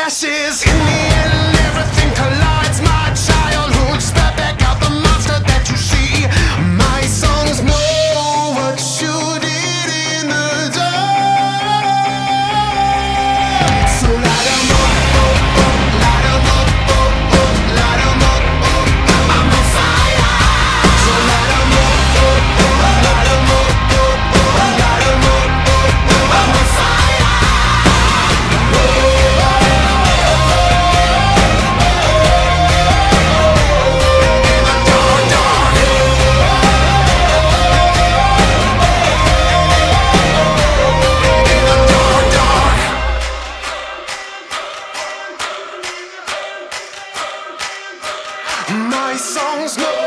ashes. In the end, everything collides. My childhood, spat back out the monster that you see. My songs know what you did in the dark. So light 'em up, oh, oh, light 'em up, oh, oh, light 'em up, oh, oh, I'm on fire. So light 'em up, oh, oh, light 'em up, oh, oh, light 'em up, oh, oh, I'm on fire. My songs know